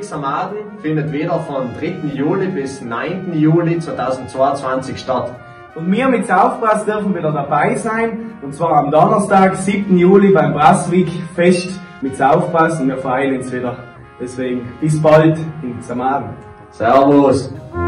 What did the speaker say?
Samaden findet wieder von 3. Juli bis 9. Juli 2022 statt. Und wir mit Saufbrass dürfen wieder dabei sein, und zwar am Donnerstag, 7. Juli beim Brassweek-Fest mit Saufbrass, und wir freuen uns wieder. Deswegen bis bald in Samaden. Servus!